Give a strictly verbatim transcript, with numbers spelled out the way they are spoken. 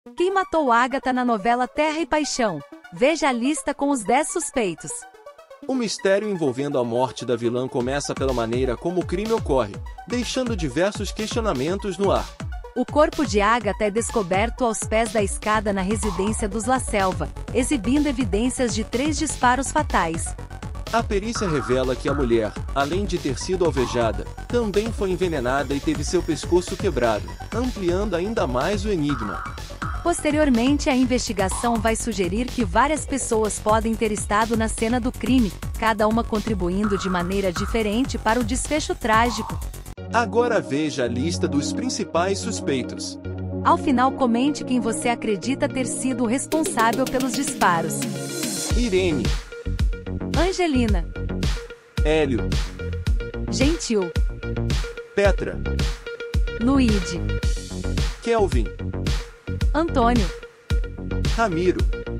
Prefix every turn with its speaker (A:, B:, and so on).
A: Quem matou Agatha na novela Terra e Paixão? Veja a lista com os dez suspeitos.
B: O mistério envolvendo a morte da vilã começa pela maneira como o crime ocorre, deixando diversos questionamentos no ar.
A: O corpo de Agatha é descoberto aos pés da escada na residência dos La Selva, exibindo evidências de três disparos fatais.
B: A perícia revela que a mulher, além de ter sido alvejada, também foi envenenada e teve seu pescoço quebrado, ampliando ainda mais o enigma.
A: Posteriormente, a investigação vai sugerir que várias pessoas podem ter estado na cena do crime, cada uma contribuindo de maneira diferente para o desfecho trágico.
B: Agora veja a lista dos principais suspeitos.
A: Ao final, comente quem você acredita ter sido o responsável pelos disparos.
B: Irene,
A: Angelina,
B: Hélio,
A: Gentil,
B: Petra,
A: Luíde,
B: Kelvin,
A: Antônio,
B: Ramiro.